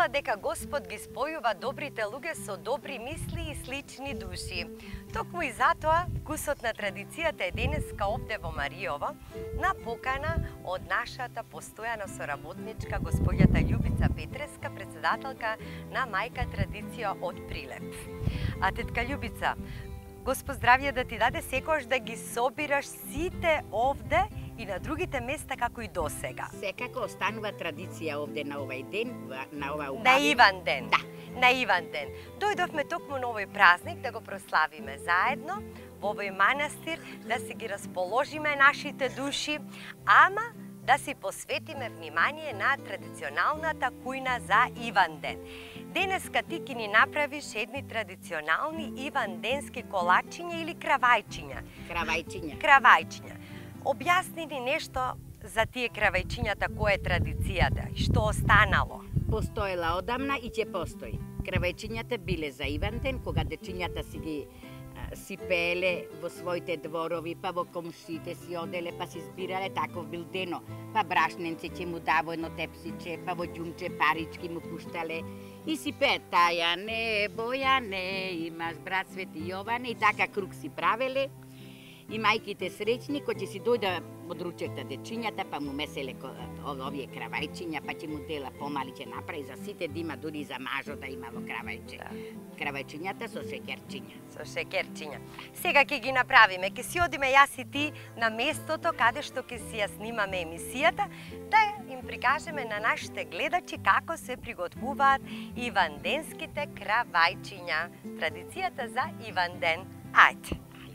вела дека Господ ги спојува добрите луѓе со добри мисли и слични души. Токму и затоа, вкусот на традицијата е денеска овде во Маријово, на покана од нашата постојана соработничка господјата Љубица Петреска, председателка на Мајка традиција од Прилеп. А тетка Љубица, Господ здравје да ти даде секогаш да ги собираш сите овде и на другите места како и досега. Секако останува традиција овде на овај ден, на ова убави. На Иван ден. Да. На Иван ден. Дојдовме токму на овој празник да го прославиме заедно во овој манастир, да си ги расположиме нашите души, ама да си посветиме внимание на традиционалната кујна за Иван ден. Денеска ти ќе ни направиш едни традиционални иванденски колачиња или кравајчиња. Кравајчиња. Објасни ни нешто за тие кравајчињата, која е традицијата и што останало? Постоела одамна и ќе постои. Кравајчињата биле за Иван ден, кога дечињата си пееле во своите дворови, па во комшите си оделе, па си збирале, таков бил дено. Па брашненце ќе му даво едно тепсиче, па во ѓумче парички му пуштале и си пеат Тајане, Бојане, имаш брат Свети Јоване, и така круг си правеле. И мајките среќни, кој ќе си дојда од ручекта дечињата, па му меселе овие кравајчиња, па ќе му дела помали, ќе направи за сите да има, дури за мажо да има во кравајче. Кравајчињата со шеќерчиња. Со шеќерчиња. Сега ќе ги направиме, ќе си одиме јас и ти на местото каде што ќе си ја снимаме емисијата, да им прикажеме на нашите гледачи како се приготвуваат иванденските кравајчиња. Традицијата за Иван ден. Ајде!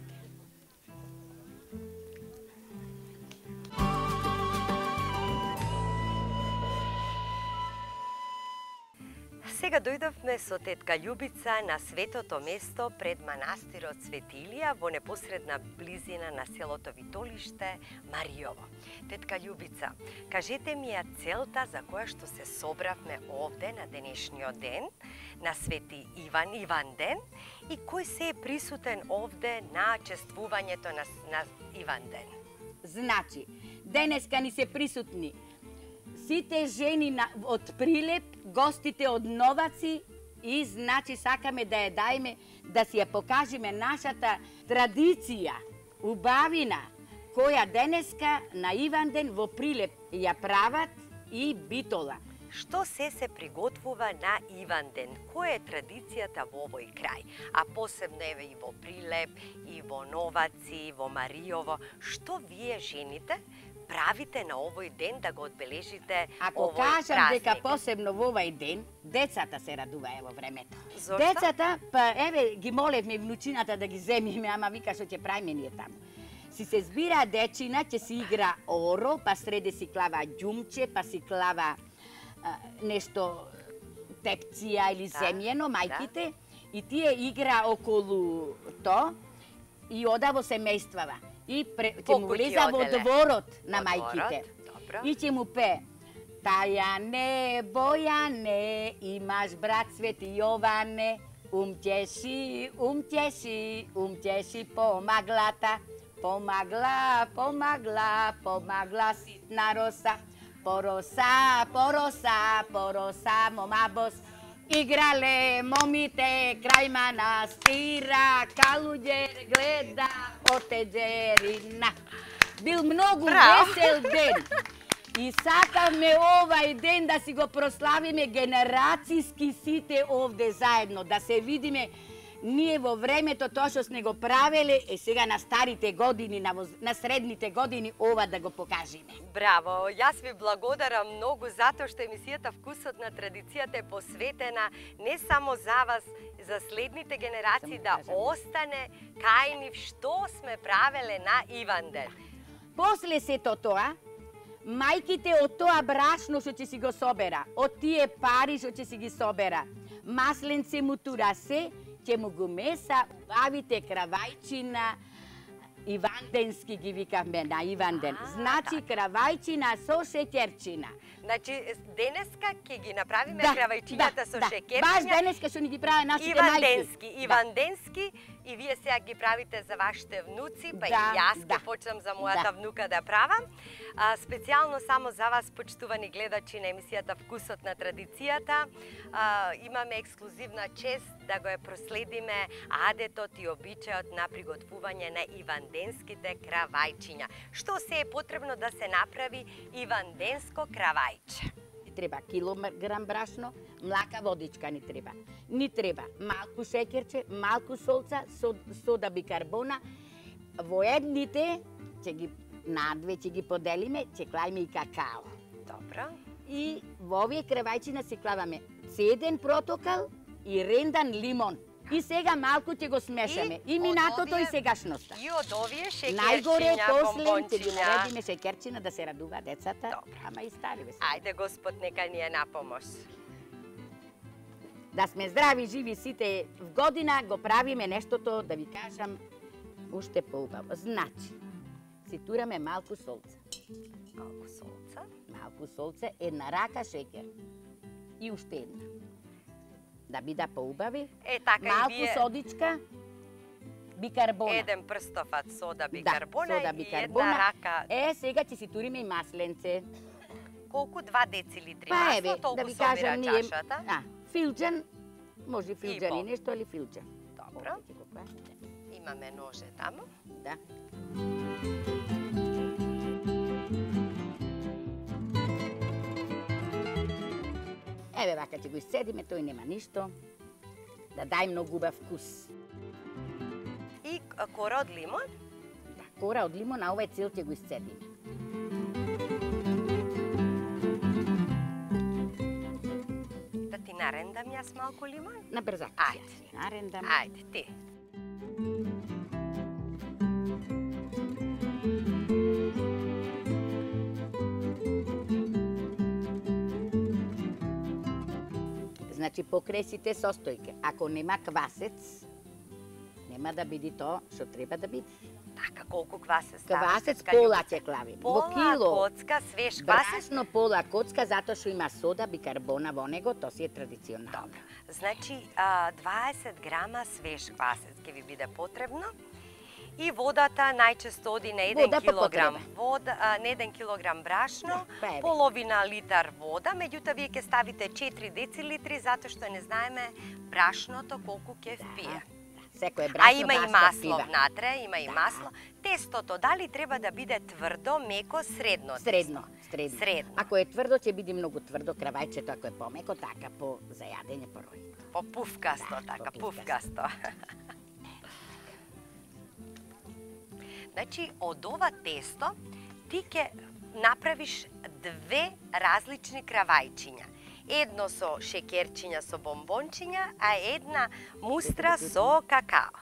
Сега дојдовме со тетка Љубица на светото место пред манастирот Свети Илија во непосредна близина на селото Витолиште, Маријово. Тетка Љубица, кажете ми ја целта за која што се собравме овде на денешниот ден, на Свети Иван ден, и кој се е присутен овде на чествувањето на Иван ден? Значи, денеска ни се присутни сите жени од Прилеп, гостите од Новаци, и значи сакаме да ја дајме, да си ја покажеме нашата традиција, убавина, која денеска на Иван ден во Прилеп ја прават и Битола. Што се приготвува на Иван ден? Која е традицијата во овој крај? А посебно еве и во Прилеп, и во Новаци, и во Маријово. Што вие жените правите на овој ден да го одбележите овој празник? Ако кажам дека посебно во овој ден, децата се радуваја во времето. Зошто? Децата, па еве ги молевме внучината да ги земиме, ама вика што ќе правиме ние таму. Се збира дечина, ќе си игра оро, па среде си клава ѓумче, па си клава нешто тепција или земјено, мајките, и тие игра околу то и ода во семејствава. И ќе му влеза во дворот на мајките. И ќе му пее Тајане, Бојане, имаш брат Свети Јоване, умтеши, умтеши, умтеши помаглата, помагла, помагла, помагла ситна роса, пороса, пороса, пороса, момабос. Играле момите крај манастира, калуѓер гледа отеđерина. Бил многу весел ден. И сакаме овај ден да си го прославиме генерацијски сите овде заедно, да се видиме ние во времето тоа што сме го правеле, сега на старите години, на средните години, ова да го покажеме. Браво! Јас ви благодарам многу затоа што емисијата Вкусот на традицијата е посветена не само за вас, за следните генерации, да остане кај нив што сме правеле на Иван ден. После сето тоа, мајките од тоа брашно што ќе си го собера, од тие пари што ќе си ги собера, масленце, мутура, се, ќе му го меса, убавите кравајчина, иванденски ги викаме на Иван ден. Значи кравајчина со шеќерчина. Значи денеска ќе ги направиме кравајчињата со шеќерчина. Баш денеска што ни ги прави нашите мајки. Иванденски И вие сега ги правите за вашите внуци, па и Да, јас да. ќе почнам за мојата Да. внука да правам. Специјално само за вас, почитувани гледачи на емисијата Вкусот на традицијата, имаме ексклузивна чест да го проследиме адетот и обичајот на приготвување на иванденските кравајчиња. Што се е потребно да се направи иванденско кравајче? Треба килограм брашно, млака водичка ни треба. Ни треба малку шекерче, малку солца, сода бикарбона. Во едните, надве ќе ги поделиме, ќе клавиме и какао. Добро. И во овие кравајчина си клаваме цеден протокал и рендан лимон. И сега малку ќе го смешаме. И минатото и сегашноста. И од овие Најгоре, шекерчиња, после ќе ги бомбончиња. наредиме шекерчина да се радува децата, Добро. ама и стариве се. Ајде, Господ, нека ни е на помош. Да сме здрави, живи сите в година, го правиме нештото, да ви кажам, уште поубаво. Значи, си тураме малку солца. Малку солца. Малку солце, една рака шекер. И уште една. Да бида поубави. Е, така Малку и вие. содичка, бикарбона. Еден прстофат сода бикарбона сода и бикарбона. една рака. Сега ќе си туриме и масленце. Колку? 2 децилитри Па масло, еве, да толку ви собира кажам, ние... чашата. Филџан, може филџан пол. и нешто, али филџан. Добро. Овде ќе го класите. Имаме ноже таму. Да. Еве вака ќе го исцедиме, тој нема ништо. Да дај многу убав вкус. И кора од лимон. Да, кора од лимон, а овој цел ќе го исцедиме. Да ти нарендам јас малку лимон? На брзак. Ајде. Нарендам. Ајде, ти. Значи, покресите состојке. Ако нема квасец, нема да биде тоа што треба да биде. Така, колку квасец ставаш? Квасец тетка пола Љубица? ќе клавим. Во Пола кило. коцка свеж квасец. Брашно пола коцка, затоа што има сода, бикарбона во него, тоа си е традиционално. Добро. Значи, 20 грама свеж квасец ќе ви биде потребно. И водата најчесто оди на 1 Вода по килограм потреба. вода, на 1 килограм брашно, па еве. половина литар вода, меѓутоа вие ќе ставите 4 децилитри затоа што не знаеме брашното колку ќе впие. Секој брашно А има и башка масло пива. внатре, има и Да. масло. Тестото дали треба да биде тврдо, меко, средно? Средно, тесто? средно. Средно. Ако е тврдо, ќе биде многу тврдо кравајчето, ако е помеко, така по зајадење по рој. По пуфкасто, Да, така, по пуфкасто. Значи, од ова тесто ти ќе направиш 2 различни кравајчиња. Едно со шекерчиња со бомбончиња, а една мустра со какао.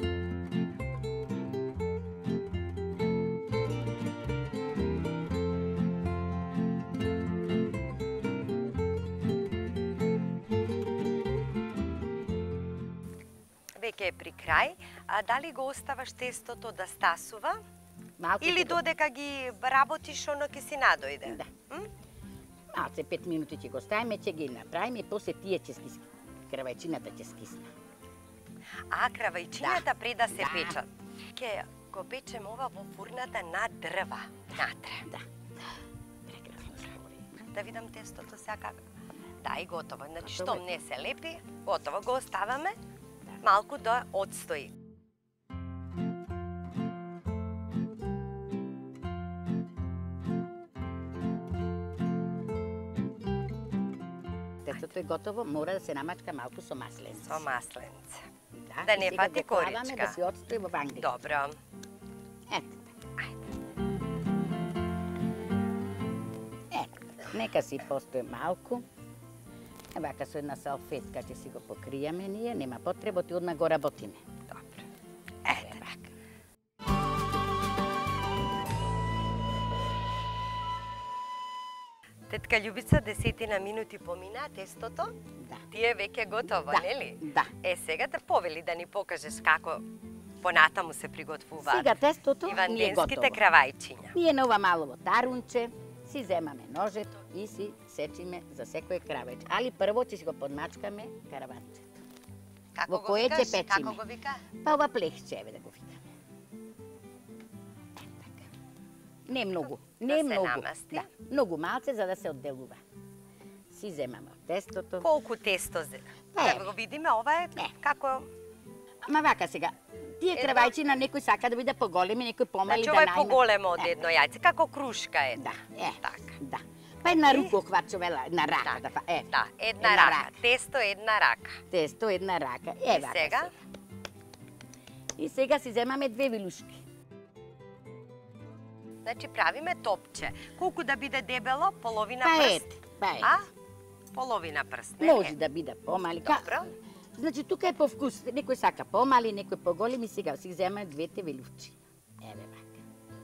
Веќе е при крај, а дали го оставаш тестото да стасува? Малку Или ќе го- додека ги работиш, оно ќе си надојде? Да. М? Малце 5 минути ќе го ставиме, ќе ги направиме и после тие ќе скисне. Кравајчината ќе скисне. А кравајчињата пред да се Да. печат. Ќе го печем ова во фурната на дрва, натре. Да. Прекрасно се говори. Да видам тестото сега како. Да, и готово. Значи, Готово штом е. не се лепи, готово го оставаме Да. малку да одстои. Тестото е готово, мора да се намачка малку со масленце. Со масленце. Да, да и не сега фати го клаваме коричка. Да си одстои во вангли. Добро. Ето. Ајде. Ето. Нека си постои малку. Вака со една салфетка ќе си го покријаме ние, нема потреба, ти одма го работиме. Добро. Ете така. Тетка Љубица, 10 минути помина тестото. Да. Ти е веќе готово, Да, нели? да. Сега те повели да ни покажеш како понатаму се приготвуваат Сега тестото ни е иванденските готово. кравајчиња. Ние на ова малово тарунче си земаме ножето и си сечиме за секој кравајч. Али прво ќе си го подмачкаме караванчето. Како Во го кое ќе викаш? печеме? Како го вика? Па ова плехче, еве да го викам. Не многу, не се многу. намасти. Да, многу малце за да се одделува. Си земаме од тестото. Колку тесто Па, да еве. го видиме, ова е како... Ама вака сега, тие кравајчина некој сака да биде поголеми, некој помали Значи да ова е најме. поголемо од едно јајце, како крушка е. Да, Така. да. Па една рука хвачувела, на рака да Да, една рака. Тесто една рака. Тесто една рака. И вака сега? И сега си земаме 2 вилушки. Значи правиме топче. Колку да биде дебело? Половина Па прст? па ете. А? Половина прст, не? Може да биде помали. Добро. Значи тука е по вкус. Некој сака помали, некој поголеми, сега си земаме 2 вилушчи. Еве вака.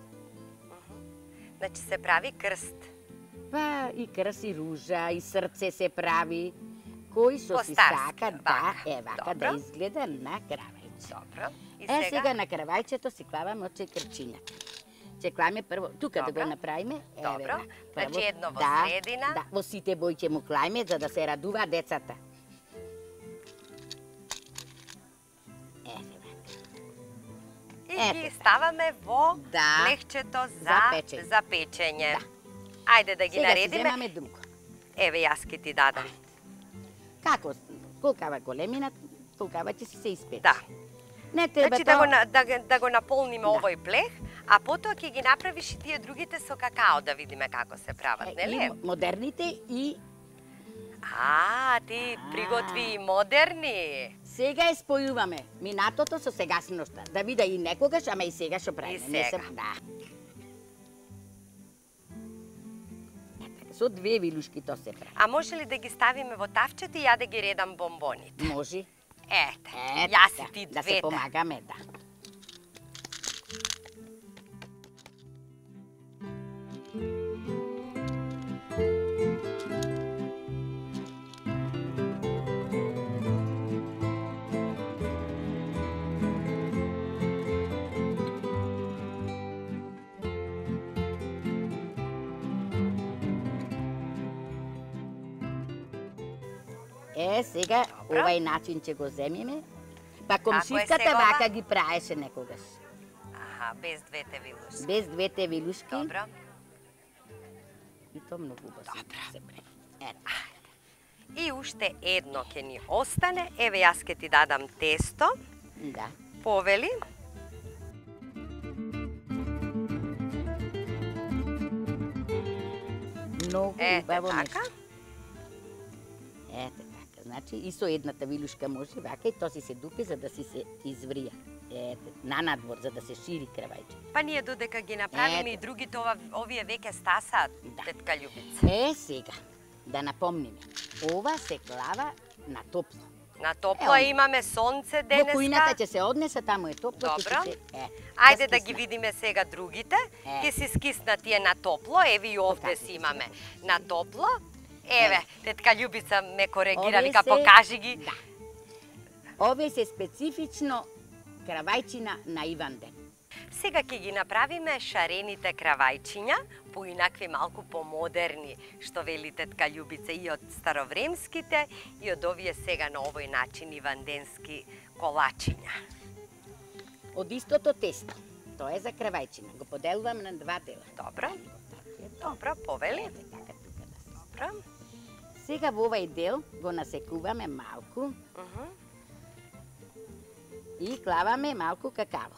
Значи се прави крст. Па и крст и ружа, и срце се прави. Кој што си По-старски, сака, да, вака. вака да Добро. изгледа на кравајче. Добро. И Сега на кравајчето си клаваме од чекрчињата. Чекламе прво, тука да Добро. го направиме. Добро. вака. Значи едно во да, средина. Да, во сите бои ќе му клајме за да се радува децата. И Ете. ги ставаме во Да. плехчето За печење. за печење. Да. Ајде да ги Сега си наредиме. земаме друго. Еве јас ќе ти дадам. Како? Колкава големина, толкава ќе си се испече. Да. Не треба Значи да го наполниме овој плех, а потоа ќе ги направиш и тие другите со какао да видиме како се прават, нели? И модерните и Ти приготви и модерни. сега ја спојуваме минатото со сегашноста. Да биде и некогаш, ама и сега што правиме. И Не сега. да. Со 2 вилушки то се прави. А може ли да ги ставиме во тавчето и ја да ги редам бомбоните? Може. Ете, Ето, јас и да, ти да се двете. помагаме, да. Сега Добро. овај начин ќе го земиме. Па е комшиската сега вака ова? ги праеше некогаш. Аха, без двете вилушки. Без 2 вилушки. Добро. И то многу убаво Добро. се прави. Ето. И уште едно ќе ни остане. Еве јас ќе ти дадам тесто. Да. Повели. Многу Ете убаво така. нешто. Ете така. Значи и со едната вилушка може вака и то си се дупи за да си се изврија. Ете, на надвор за да се шири кравајче. Па ние додека ги направиме Ете. и другите, овие веќе стасаат, Да. тетка Љубица. Сега да напомниме. Ова се клава на топло. На топло Ево. имаме сонце Во денеска. кујната ќе се однесе, таму е топло. ќе Добро. си се, Ајде да ги скисне. видиме сега другите. Е. Ќе се скисна тие на топло. Еве и овде Така си се имаме на топло. Еве, тетка Љубица ме коригира, Овие вика се- покажи ги. Да. Овие се специфично кравајчина на Иванден. Сега ќе ги направиме шарените кравајчиња, поинакви малку помодерни, што вели тетка Љубица, и од старовремските, и од овие сега на овој начин иванденски колачиња. Од истото тесто. Тоа е за кравајчина. Го поделувам на 2 дела. Добро. Добро, повели. Еве така тука да се. Добро. Сега во овај дел го насекуваме малку и клаваме малку какао.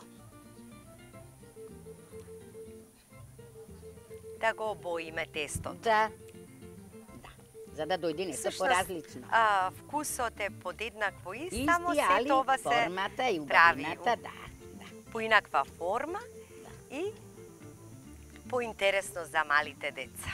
Да го обоиме тестото. Да. Да. За да дојде нешто поразлично. Вкусот е подеднакво ист, Исти, само али сето ова се формата и прави убавината, да. поинаква форма и поинтересно за малите деца.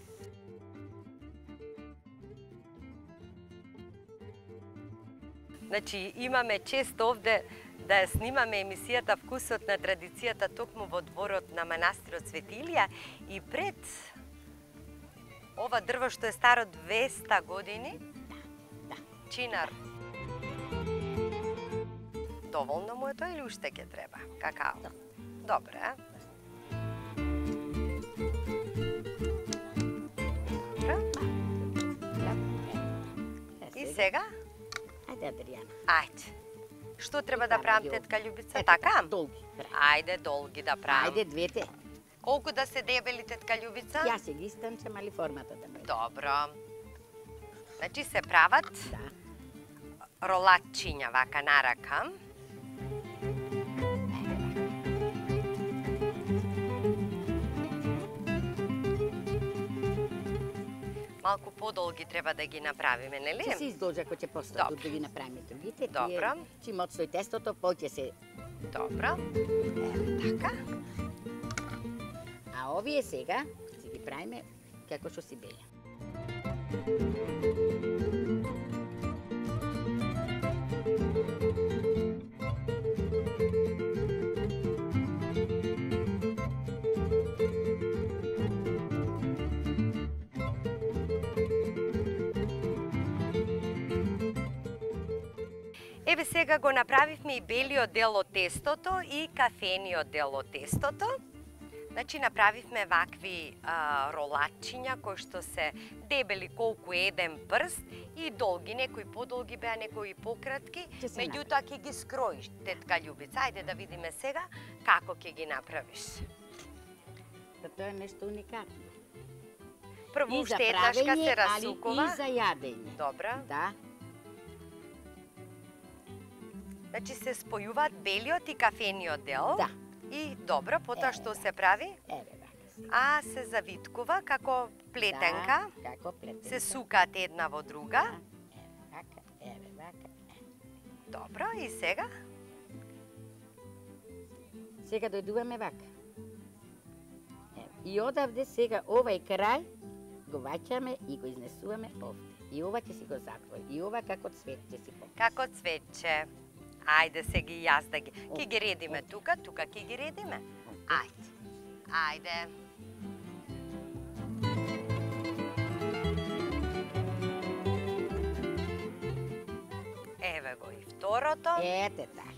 Значи, имаме чест овде да ја снимаме емисијата Вкусот на традицијата токму во дворот на манастирот Светилија и пред ова дрво што е старо 200 години, Да. чинар. Доволно му е тоа или уште ќе треба? Какао? Добре. Добре. И сега? Ајде Адријана. Ајде. Што треба да правам, тетка Љубица? Ето Така? Долги прави. Ајде, долги да правам. Ајде, двете. Колку да се дебели, тетка Љубица? Ја се ги станчам, али формата да ме. Добро. Значи се прават Да. ролатчиња вака на рака. Малку подолги треба да ги направиме, нели? Ќе се изложи ако ќе постат да ги направиме другите. Добро. Чим отстои тестото, ќе се... Добро. Еве така. А овие сега ќе ги правиме како што си белја. Еве сега го направивме и белиот дел од тестото и кафениот дел од тестото. Значи направивме вакви ролатчиња кои што се дебели колку еден прст и долги, некои подолги беа, некои пократки. Меѓутоа ќе ги скроиш, тетка Љубица. Ајде да видиме сега како ќе ги направиш. Тоа е нешто уникатно. Прво уште еднашка се И расукува. за јадење. Добро. Да. Значи се спојуваат белиот и кафениот дел. Да. И добро, потоа што се прави? Еве вака се. А се завиткува како плетенка. Да, како плетенка. Се сукаат една во друга. Еве вака, еве вака. Добро, и сега? Сега дојдуваме вака. Еве. И одавде сега овај крај го ваќаме и го изнесуваме овде. И ова ќе си го затвори. И ова како цвет ќе си покажа. Како цветче. Ајде се ги јас да ги... Ки ги редиме тука ки ги редиме. Ајде. Ајде. Еве го и второто. Ете така.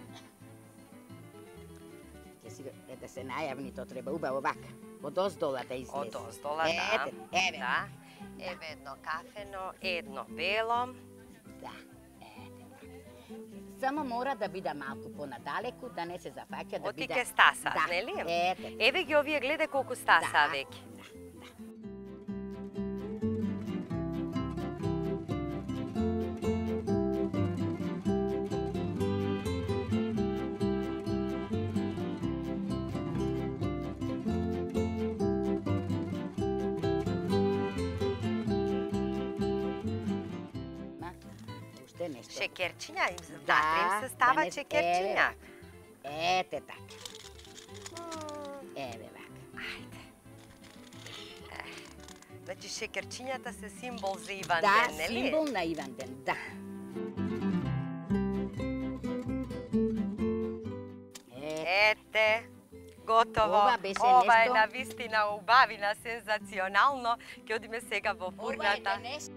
Ќе си го, да се најавни, то треба убаво вака. Од оздола да излезе. Од оздола, да. Ете, еве. Да. Еве едно кафено, едно бело. Да. Само мора да биде малку понадалеку, да не се зафаќа, да биде... Оти ке стасаат, да. нели? Ете. Еве ги овие, гледај колку стасаа Да. веќе. Уште нешто. Шекерчиња, ватре им се става шекерчиња. Ете така. Еве вака. Ајде. Значи шекерчињата се символ за Иван Да, ден, нели? символ на Иван ден, да. Ете, готово. Ова беше Ова е нешто- на вистина убавина, сензационално. Ќе одиме сега во фурната. нешто.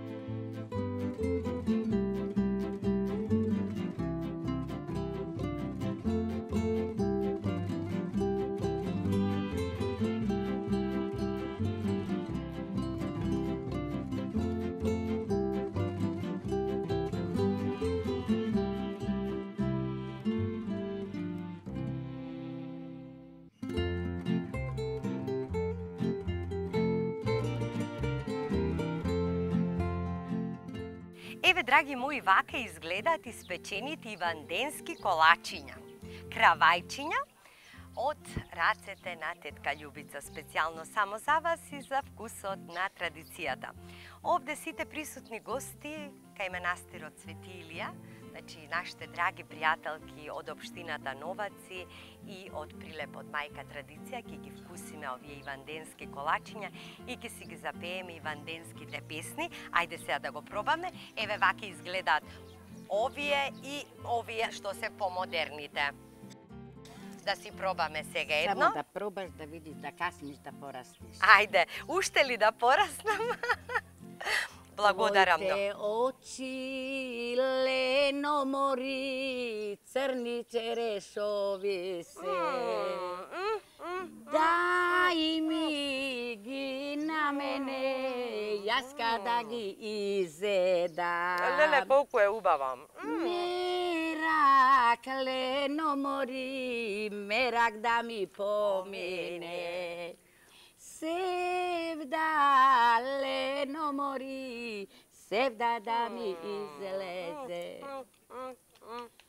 Еве, драги мои, вака изгледаат испечените иванденски колачиња. Кравајчиња од рацете на тетка Љубица, специјално само за вас и за вкусот на традицијата. Овде сите присутни гости кај манастирот Свети Илија, значи нашите драги пријателки од општината Новаци и од Прилеп од мајка традиција, ќе ги вкусиме овие иванденски колачиња и ќе си ги запееме иванденските песни. Ајде сега да го пробаме. Еве вака изгледаат овие и овие што се помодерните. Да си пробаме сега едно. Само да пробаш да видиш, да касниш, да пораснеш. Ајде, уште ли да пораснам? Благодарам. Твоите очи лено мори, црни черешови се. Дај ми ги на мене, Jaz kada gi izedam. Lele, koliko je ubavam. Merak leno mori, merak da mi pomine. Sevda leno mori, sevda da mi izleze.